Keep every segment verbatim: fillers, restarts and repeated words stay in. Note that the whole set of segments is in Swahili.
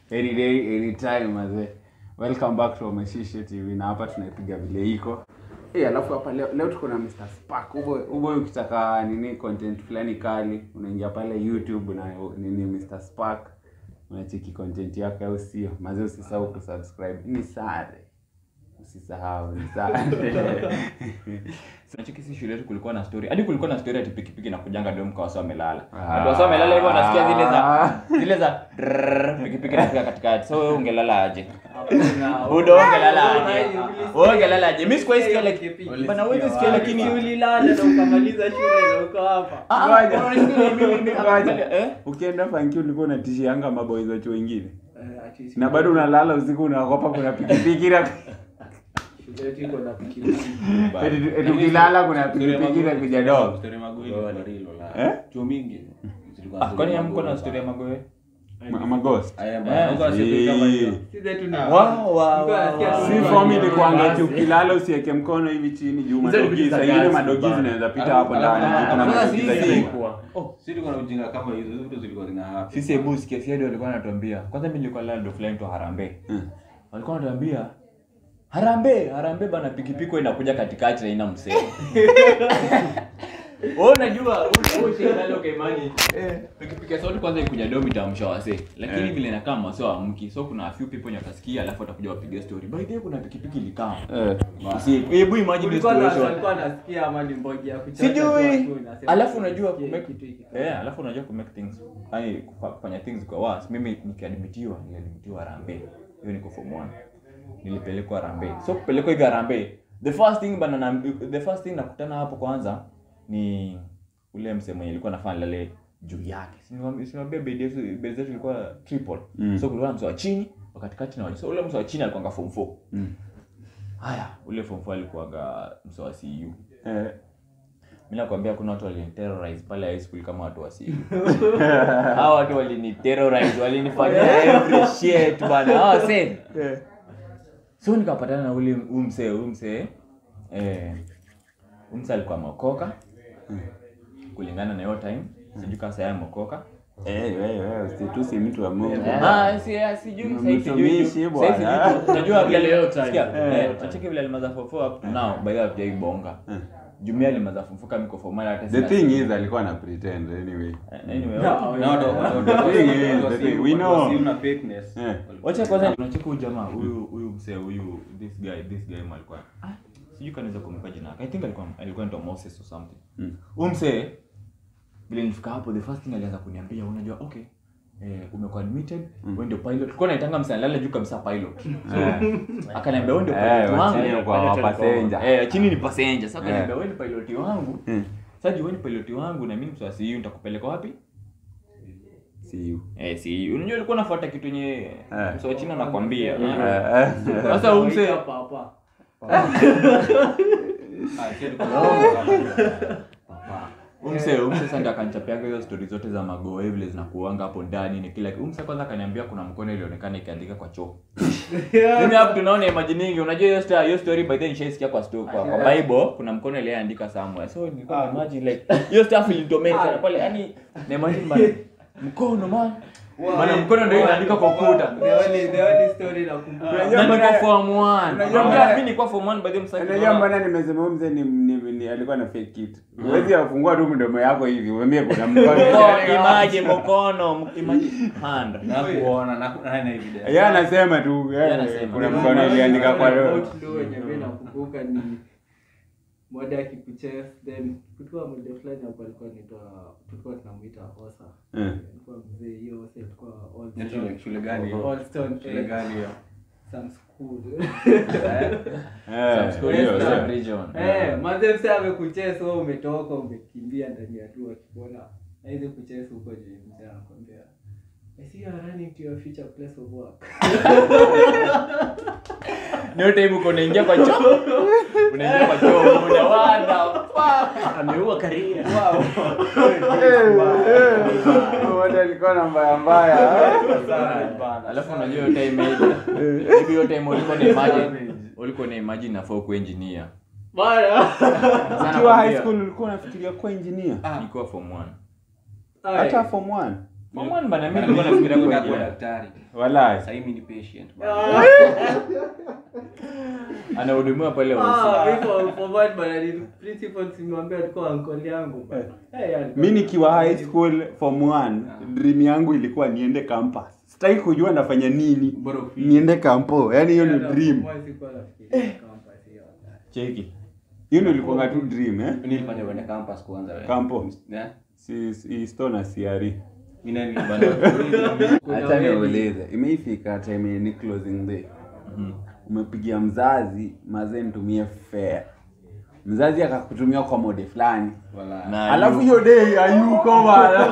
Any day, any time mazee. Welcome back to Mashishe T V. Na hapa tunapiga vile iko. Eh, alafu hapa leo, leo tuko na mister Spark. Ubo ubo ukitaka nini content fulani kali, unaingia pale YouTube na nini mister Spark. Unacheki content yake au sio? Mazee usisahau kusubscribe. Ni sare. Usisahau, ni sare. Tunacheki si shule yetu kulikuwa na story. Hadi kulikuwa na story ati pikipiki na kujanga dom kwa wasa wamelala. Watu wasa wamelala hivyo unasikia zile za zile za pikipiki inafika katikati. So wewe ungelala aje? Udo ungelala aje? Wewe ungelala aje? Mimi sikuwa sikia like bana wewe sikia lakini ulilala na ukamaliza shule na uko hapa. Ngoja. Mimi mimi ngoja. Eh? Ukienda fanki ulikuwa unatishianga maboys wacho wengine. Na bado unalala usiku unaogopa kuna pikipiki na Shule iko na pikipiki. Eti ukilala kuna pikipiki na kuja dog. Story magoe ni rilo la. Eh? Chuo mingi. Ah, kwani hamko na story ya magoe? Ma ghost. Aya bana. Uko asikia kama hiyo. Sisi tu na. Wow wow. Si family kwanga tu ukilala usiweke mkono hivi chini juu madogizi. Ile madogizi zinaweza pita hapo ndani. Kuna madogizi hivi. Oh, sisi tuko na ujinga kama hizo. Hizo vitu zilikuwa zina hapa. Sisi hebu sikia siadi walikuwa wanatuambia. Kwanza mimi nilikuwa lando fulani to Harambee. Walikuwa wanatuambia Harambee, Harambee bana pikipiki inakuja katikati na ina msee. Wewe unajua ushaenda leo Kemani. Eh, pikipiki sauti kwanza ikuja domi tamsha wase. Lakini vile inakaa masao amki. So kuna a few people nyakasikia alafu watakuja wapiga story. By the way kuna pikipiki ilikaa. Eh. Si hebu imagine the situation. Alikuwa anasikia ama ni mbogi ya kucheza. Sijui. Alafu unajua ku make eh, alafu unajua ku make things. Yaani kufanya things kwa worse. Mimi nikiadmitiwa, niliadmitiwa Harambee. Hiyo niko form one. Nilipelekwa Harambee. So kupelekwa hivi Harambee. The first thing bana the first thing nakutana hapo kwanza ni ule msemo mwenye alikuwa anafanya lale juu yake. Sinimwambia bedi bedi zetu ilikuwa triple. Mm. So kulikuwa msemo wa chini, wakati kati na waji. So ule msemo wa chini alikuwa form four. Mm. Haya, ule form four alikuwa msemo wa C U. Eh. Mimi nakwambia kuna watu waliniterrorize pale high school kama watu wa C U. Hao watu waliniterrorize, walinifanyia every shit bana. Hao said. Eh. So nikapatana na ule umse umse eh umse alikuwa mokoka kulingana na hiyo time sijui kama saya mokoka eh wewe wewe usitusi mtu wa Mungu ah si sijui sasa sijui bwana unajua vile leo time eh acheke vile alimaza for four up to now by the way ibonga Jumia alimaza for kama mko formal hata the thing is alikuwa na pretend anyway anyway no no the thing we know una fakeness. Wacha kwanza tunacheka huyu jamaa huyu huyu msee huyu this guy this guy alikuwa ah sijui kanaweza kumpa jina I think alikuwa alikuwa ndo Moses or something huyu msee bila nifika hapo the first thing alianza kuniambia unajua okay eh umekuwa admitted wewe ndio pilot tulikuwa naitanga msalala juu kabisa pilot so akaniambia wewe ndio pilot wangu kwa passenger eh chini ni passenger sasa akaniambia wewe ni pilot wangu sasa wewe ni pilot wangu na mimi mswasi hiyo nitakupeleka wapi see you eh see unajua ulikuwa unafuata kitu yenye mswa chini anakuambia sasa umse hapa hapa Ah, sisi tuko umse umse sasa ndo akanichapianga hizo story zote za magoe vile zinakuanga hapo ndani ni kila umse kwanza akaniambia kuna mkono ilionekana ikiandika kwa choo mimi hapo tunaona imagining unajua hiyo story hiyo story by then shaisikia kwa story kwa, kwa Bible kuna mkono ile iandika somewhere so nilikuwa imagine like hiyo stuff ilitomeka sana pale yani na imagine man mkono man maana mkono ndio inaandika kwa ukuta the only the only story nakumbuka unajua form one unajua mimi nilikuwa form one by the msaki unajua mbona nimesema mzee ni, ni, ni alikuwa na fake it huwezi afungua tu mdomo yako hivi uambie kuna mkono imagine mkono imagine hand na kuona na na evidence yeye anasema tu kuna mkono iliandika kwa roho wenye mimi nakumbuka ni moja akikuchef then kulikuwa mmoja fulani hapo alikuwa anaitwa tulikuwa tunamuita Osa alikuwa mzee hiyo Osa alikuwa all shule shule gani all stone shule gani hiyo some school eh some school hiyo sub region eh mzee msee amekucheza wewe umetoka umekimbia ndani ya tu akikuona haizi kucheza huko je mzee anakuambia I see you are running to your future place of work. Ndio time uko unaingia kwa choo. Unaingia kwa choo muda wanda. Ameua career. Wow. Wanda alikuwa na mbaya mbaya. Alafu unajua hiyo time ile. Hivi hiyo time ulikuwa na imagine ulikuwa na imagine na for engineer. Bana. Ukiwa high school ulikuwa unafikiria kuwa engineer? Nilikuwa form one. Hata form one. Form one bana mimi nilikuwa nafikiria kwenda kwa kwa daktari. Wallahi. Sasa mimi ni patient. anahudumiwa pale Ah, ofisi. before for what bana ni principal simwambia alikuwa uncle yangu bana. Eh, yani. Mimi nikiwa high school form one, dream yangu ilikuwa niende campus. Sitaki kujua nafanya nini. Bora ufike. Niende campo. Yaani hiyo ni dream. Cheki. Hiyo ndio ilikuwa tu dream eh. Nilifanya kwenda campus kwanza wewe. Campo. Yeah. Si si stone C R E. Mimi nani bana. Acha niulize. Imeifika time ni closing day. Mhm. Umepigia mzazi, mazee nitumie fare. Mzazi akakutumia kwa mode fulani. Wala. Na Alafu hiyo day hayuko bana.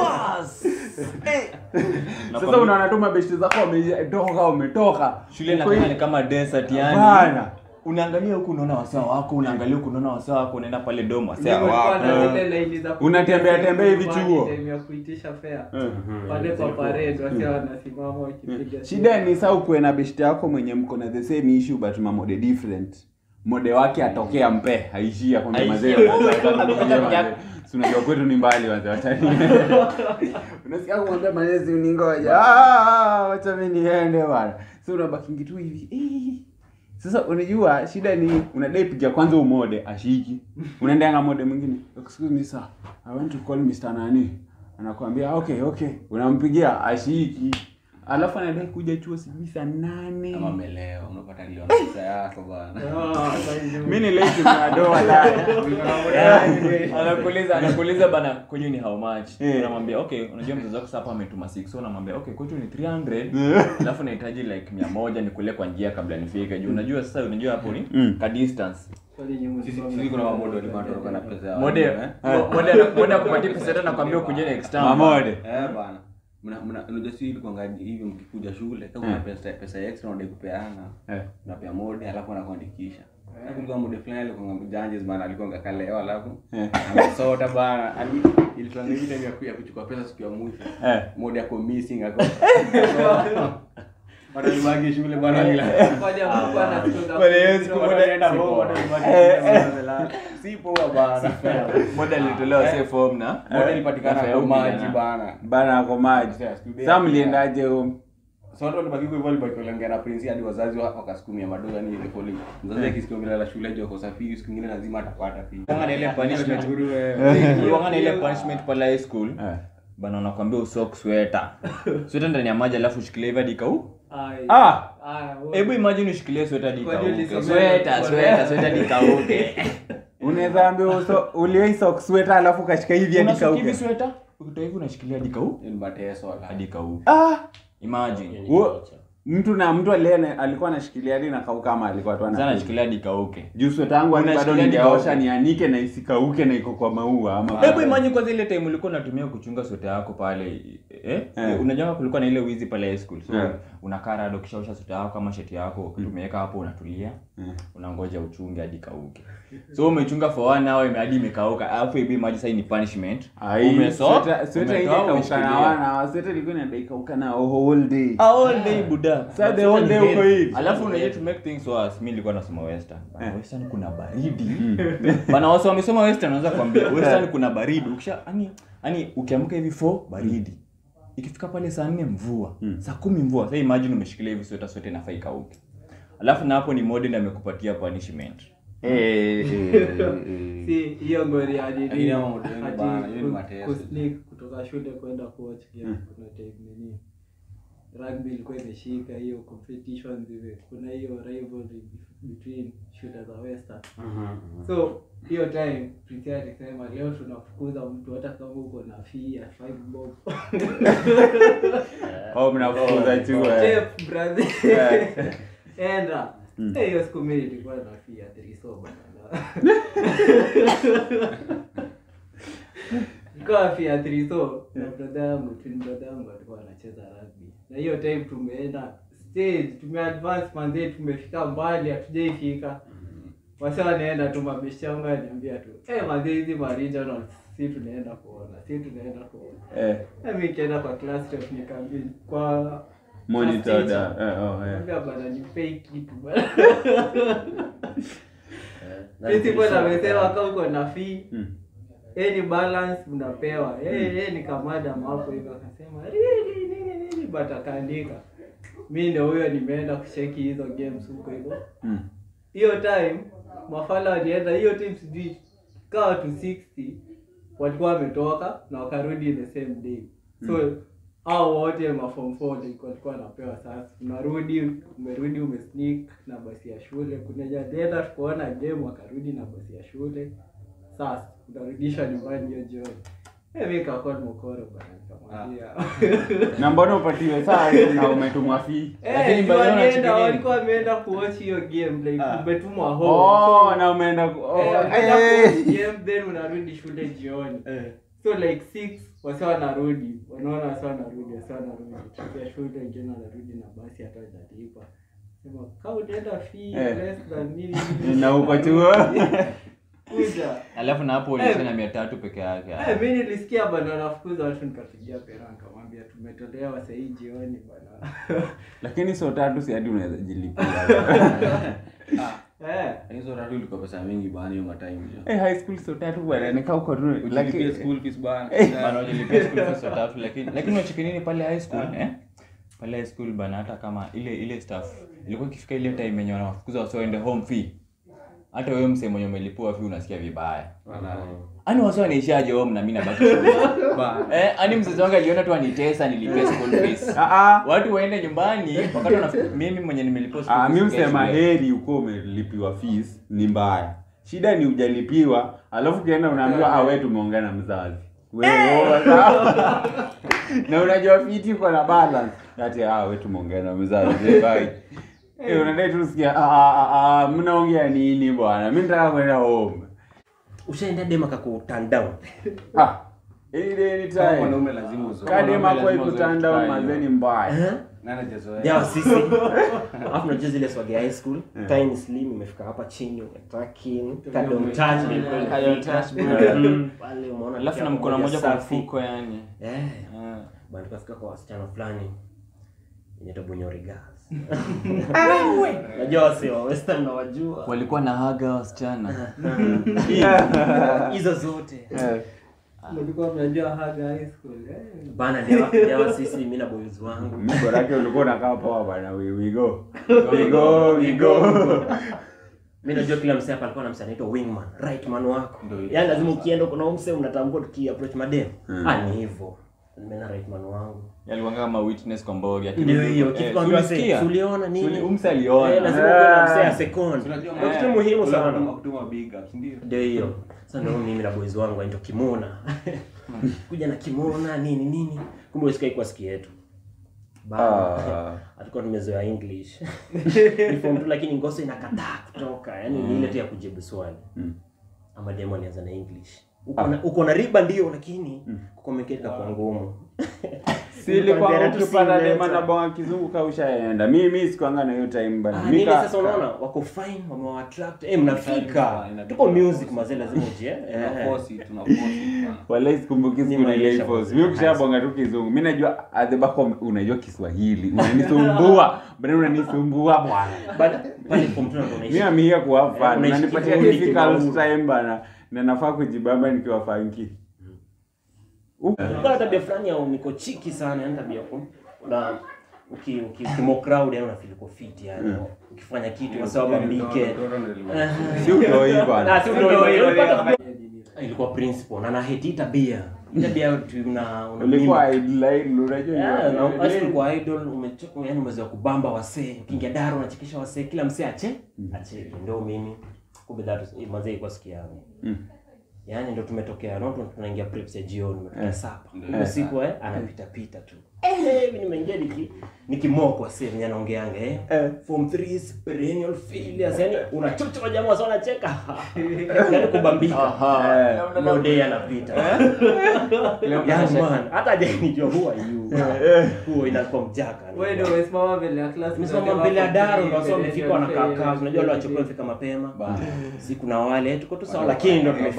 Sasa unaona tu mabeshte zako wametoka umetoka. shule inakuwa ni kama desert yani. Bana. Unaangalia huku unaona wasaa wako, unaangalia huku unaona wasaa wako, unaenda pale domo wasaa Ndio wako. Unatembea tembea hivi chuo. Time ya kuitisha fare. Mhm. Pale kwa parade wasi wanasimama wakipiga. Shida ni sasa ukuwe na beshte yako mwenye mko na the same issue but ma mode different. Mode wake atokea mpe, haishia kwa mazee. Si unajua kwetu ni mbali wazee watani. Unasikia kumwambia manezi uningoja. Ah, wacha mimi niende bwana. Sasa unabaki tu hivi. Eh. Sasa unajua shida ni unadai piga kwanza umode ashiki. Unaenda na mode mwingine. Excuse me sir. I want to call Mister Nani. Anakuambia okay okay. Unampigia ashiki. Alafu anadai kuja chuo sijui saa nane. Kama meleo unapata leo pesa yako bana. Mimi ni late na doa la. Anakuuliza anakuuliza bana kwenye ni how much? Eh. Unamwambia okay, unajua mzazi wako hapa ametuma six. So unamwambia okay, kwetu ni three hundred. Alafu nahitaji like mia moja nikule kwa njia kabla nifike. Juu unajua sasa unajua hapo ni Mm. ka distance. Sisi sisi kuna mamodo walikuwa wanatoka na pesa yao. Mode mode mode kupatia pesa tena nakwambia ukuje next time. Mamode. Eh bana. Mna mna unajua si ilikuwa ngaji hivi mkikuja shule kama una pesa pesa extra unadai kupeana. Eh. Unapea mode alafu anakuandikisha. Na kulikuwa mode fulani alikuwa mjanjes bana alikuwa ngakalewa alafu. Eh. Amesota bana. Ani ilikuwa ngine time ya kuya kuchukua pesa siku ya mwisho. Eh. Mode yako missing ako. Bado libaki shule bana ila. Kwa hiyo siku moja Anaenda sipo. home bado libaki. Sipo bana. Mode alitolewa safe form na Mode ilipatikana kwa maji bana. Bana kwa maji. Sasa mliendaje home? So watu walibaki hivyo walibaki waliongea na prince hadi wazazi wakasukumia madogo yani ile poli. Mzazi akisikia bila la shule hiyo kwa safari siku nyingine lazima atapata fee. Kama ile punishment Uliwanga ile punishment pale high school. Eh. Bana wanakuambia usok sweater. Sweater ndani ya maji alafu ushikilie hivi hadi kau. Ah, Hebu imagine ushikilie sweater hadi Kwa nini kauke. ulisomea- Sweater, sweater, sweater hadi kauke. unaweza ambia uso ulioi sock sweater alafu kashika hivi hadi Unasuka hivi kauke. sweater, ukitoa hivi unashikilia hadi kau. Ni mateso wala. Hadi kauke. Ah, Imagine. Wo- mtu na mtu aliye alikuwa anashikilia hadi na kauka kama alikuwa tu Sasa ana. anashikilia hadi kauke. Juu sweater yangu hadi bado Unashikilia hadi ningeosha kauke. nianike na isikauke na iko kwa maua ama. Hebu imagine kwa zile time ulikuwa unatumia kuchunga sweta yako pale eh, Eh. unajua kulikuwa na ile wizi pale high school. So Eh. unakaa rado kishaosha sweta yako kama shati yako, umeweka hapo unatulia. Eh. Unangoja uchunge hadi kauke. So umechunga for one hour hadi imekauka. Alafu ibi maji sasa ni punishment. Ai, Umeso? sweater sweater ile umetoa, kauka na umeshikilia. wana, sweater ilikuwa inadai na whole day. All day buda. Sasa the whole day uko hivi. Alafu unajua to make things worse, mimi nilikuwa nasoma Western. Bana, Eh. Western kuna baridi. Bana wao wamesoma Western wanaweza kuambia Western kuna baridi. Ukisha yani yani ukiamka hivi four baridi. Ikifika pale saa nne mvua. Saa kumi mvua. Sasa imagine umeshikilia hivi sweta sweta inafaa ikauke. Alafu na hapo ni modern amekupatia punishment. Eh. Si hiyo ngori ya nini? Hiyo mambo ndio Ati bana, hiyo ni ku- mateso. kusneak kutoka shule kwenda kuwatch game kuna time nini? Rugby ilikuwa imeshika hiyo competition zile. Kuna hiyo rivalry between shule za Western. So hiyo time Prince alisema leo tunafukuza mtu hata kama uko na fee ya five bob. Oh, mnafukuza tu. eh. Chef brother. Enda. Eh, hiyo siku mimi nilikuwa na fee ya three soba. Nilikuwa fee ya three so na brother yangu, twin brother yangu alikuwa anacheza rugby. Na hiyo time tumeenda stage, tumeadvance manze, tumefika mbali hatujaifika. Wasa wanaenda tu mabishi yangu ananiambia tu, "Eh, manze hizi ma regional si tunaenda kuona, si tunaenda kuona." Eh. Na mimi nikaenda kwa class rep nikamwambia kwa Monitor da. Eh, oh, eh. Mbona bana ni fake kitu bana. Principal amesema kama uko na fee. Mm. eh ni balance mnapewa. Eh eh ni kamada hapo hivyo akasema really nini nini but akaandika. Mimi ndio huyo nimeenda kucheki hizo games huko hivyo. Hiyo time mafala walienda hiyo team sijui kaa to sixty walikuwa wametoka na wakarudi the same day. So mm. hao wote ma form four walikuwa wanapewa sasa. Unarudi, umerudi umesneak na basi ya shule. Kuna jadela tukoona game wakarudi na basi ya shule. Sasa unarudisha nyumbani hiyo jioni. Eh mimi kakoni mkoro bana nikamwambia. Na mbona upatiwe saa na umetumwa fee? Lakini bado wanaenda walikuwa wameenda kuwatch hiyo game like umetumwa home. Oh, so, na umeenda oh, eh game then unarudi shule jioni. Eh. So like six wasa wanarudi, wanaona wasa wanarudi, wasa wanarudi. Tukia shule wengine wanarudi na basi hata hajalipa. Sema kama utaenda fee less than nini na uko chuo. Kuja. Alafu na hapo ulisema mia tatu peke yake. Eh mimi nilisikia bana nafukuza watu nikapigia pera nikamwambia tumetolewa sasa hii jioni bana. Lakini so tatu si hadi unaweza jilipia. Eh, hizo tatu ilikuwa pesa mingi bana hiyo time hiyo. Eh high school so tatu bwana nikaa uko tu Lakini school fees bana. Bana unalipia school fees so tatu lakini lakini unacheki nini pale high school eh? Pale high school bana hata kama ile ile staff ilikuwa ikifika ile time yenye wanawafukuza wasoende home fee. Hata wewe msemo mwenye umelipua fee unasikia vibaya. Ani wasio wanaishaje home na mimi nabaki shule. Eh, ani mzazi wangu aliona tu anitesa nilipia school fees. Ah ah. Watu waende nyumbani wakati wanafikiri mimi mwenye nimelipia school fees. Ah, mimi msema heri uko umelipiwa fees ni mbaya. Shida ni hujalipiwa, alafu kienda unaambiwa ah wewe tumeongea na mzazi. Wewe na unajua fiti kwa na balance. Ati ah wewe tumeongea na mzazi. Bye. Eh unadai tu sikia ah ah ah mnaongea nini bwana? Mimi nataka kwenda home. Ushaenda dema kako turn down. Ah. Ile ni time. Wanaume lazima uzo. Kadema kwa ku turn down mazeni mbaya. Nani jazoea? Ndio sisi. Alafu na jezi ile swagi high school, tiny slim imefika hapa chini, attacking, don't touch me, don't touch me. Pale umeona. Alafu na mkono mmoja kwa mfuko yani. Eh. Bado kafika kwa wasichana fulani. Inaitwa Bunyori Girls. Wewe. Najua sio western na wajua. Walikuwa na haga wasichana. Hizo zote. Mlikuwa mnajua haga high school eh. Bana ndio ndio sisi mimi na boys wangu. Mimi bora yake ulikuwa unakaa poa bana we we go. We go, we go. Mimi najua kila msee hapa alikuwa na msee anaitwa wingman, right man wako. Yaani lazima ukienda kuna msee unatambua tuki approach madem. Ah ni hivyo. Mimi na right man wangu. Yalikuwa kama witness kwa mboga yake. Ndio hiyo kitu kwa msee. Tuliona nini? Umse aliona. Eh lazima kuna msee a second. Unajua kitu muhimu sana kutuma big ups ndio. Ndio hiyo. Sasa ndio mimi na boys wangu anaitwa Kimona. Kuja na Kimona nini nini. Kumbe usikai kwa siki yetu. Bana. Alikuwa tumezoea English. Ni form tu lakini ngoso inakataa kutoka. Yaani ni ile tu ya kujibu swali. Ama demo alianza na English. Uko na uko na riba ndio lakini kukomekeka kwa ngumu. Si ilikuwa ukipata dema na bonga kizungu kaushaenda. Mimi sikuanga na hiyo time bana. Mimi sasa unaona wako fine wamewa attract. Eh mnafika. Tuko music mazee lazima uje. Eh force tunaforce. Wala sikumbuki siku na ile force. Mimi ukishabonga tu kizungu. Mimi najua at the back unajua Kiswahili. Unanisumbua. Bado unanisumbua bwana. Bana pale form two ndo unaishi. Mimi amia kuwa fan. Unanipatia difficult time bana. Na nafaa kujibamba nikiwa funky. Kuna tabia fulani ya niko chiki sana yani tabia kwa na uki ukimo crowd yani unafeel uko fit yani ukifanya kitu kwa sababu mbike sio ndio hii bana sio ndio hiyo ilikuwa principal na na hate tabia tabia tuna ulikuwa idol unajua hiyo na asili kwa idol umechoka yani umezoea kubamba wasee ukiingia daro unachekesha wasee kila msee ache ache ndio mimi kumbe daro mazee kwa sikia yangu yaani ndo tumetokea noto tunaingia preps ya jioni tumetoka sapa kwa siku eh anapita pita tu eh mimi nimeingia niki nikimoko sasa mimi anaongeanga eh form three is perennial failures yani unachocha kwa jamaa sana cheka yani kubambika no day anapita yani man hata hajanijua huwa you huwa inakuwa mjaka wewe ndio umesimama mbele ya class umesimama mbele ya daro na sio mfiko anakaa kaa unajua wale wachokao fika mapema siku na wale tuko tu sawa lakini ndo tumefika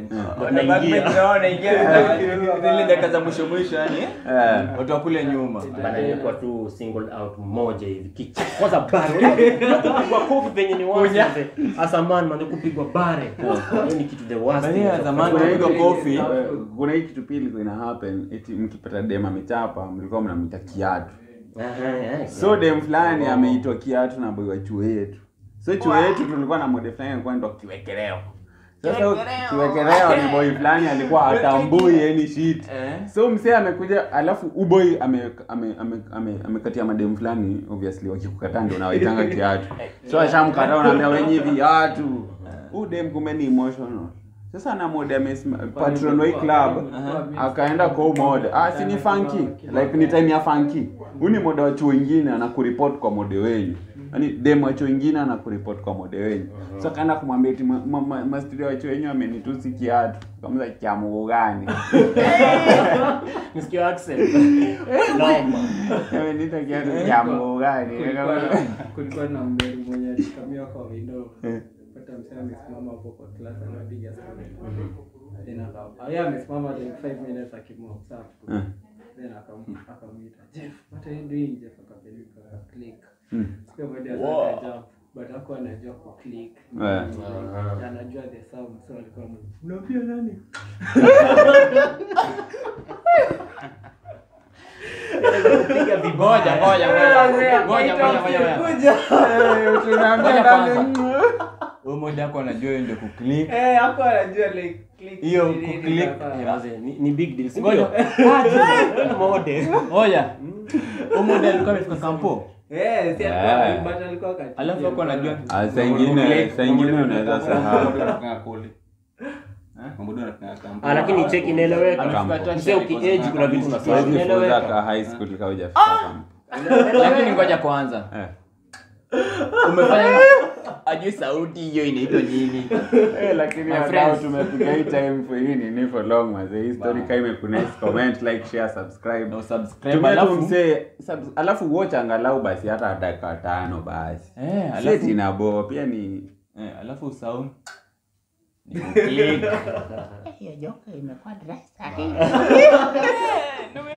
Tunaingia. Tunaona ingia zile dakika za mwisho mwisho yani. Eh. Watu wa kule nyuma. Bana ilikuwa tu single out moja hivi. Kick. Kwanza bare. Kupigwa kofi penye ni wazi. Asa man man kupigwa bare. Hiyo ni kitu the worst. Bania zamani kupigwa kofi. Kuna hiki kitu pili ina happen eti mkipata dem amechapa mlikuwa mnamita kiatu. So dem fulani ameitwa kiatu na boy wa chuo yetu. So chuo yetu tulikuwa na mode fulani alikuwa anaitwa kiwekeleo. Sasa kiwekeleo ni boy fulani alikuwa atambui any shit. So msee amekuja alafu uboy ame ame amekatia madem fulani obviously wakikukataa ndio unawaitanga kiatu. So ashamkataa unaambia wenyewe viatu. U dem kumbe ni emotional. Sasa na mode amesimama patron wa club akaenda kwa mode. Ah si ni funky. Like ni time ya funky. Uni mode wa chuo wengine anakureport kwa mode wenyu. Yaani dem wa chuo wengine anakureport kwa mode wenyu. Sasa kaenda kumwambia eti ma studio wa chuo wenyu amenitusi kiatu. Kama cha mgo gani? Msikio accent. Noma. Amenita kiatu cha mgo gani? Kulikuwa na mbele mmoja alikamia kwa window. Pata msema amesimama hapo kwa class anapiga story. Then akawa yeye amesimama like five minutes akimwa sawa. Then akamwita akamwita Jeff, what are you doing? Jeff akapeleka click. Sio baada ya jump but hakuwa anajua ku click. Anajua the sound so alikuwa unaambia nani? Kupiga Ngoja ngoja ngoja. Ngoja ngoja ngoja. Eh tunaambia nani? Wewe mmoja wako anajua ndio ku click. Eh hapo anajua like click. Hiyo ku click ni ni big deal. Ngoja. Ah, mode. Ngoja. Wewe mmoja alikuwa amefika kampo. Eh si alikuwa but alikuwa kati. Alafu hapo anajua Ah saa nyingine saa nyingine unaweza sahau. Ah lakini check inaeleweka. Mzee ukiage kuna vitu unasahau. Inaeleweka ka high school kama hujafika kampo. Lakini ngoja kwanza. Eh. Umefanya ajui sauti hiyo inaitwa nini? Eh lakini hata tumepiga hii time for hii ni for long mazee. Hii story kama imekuna comment like share subscribe. No subscribe alafu mse alafu watch angalau basi hata dakika tano basi. Eh alafu inabo pia ni eh alafu sound ni click. Hiyo joka imekuwa dress hii.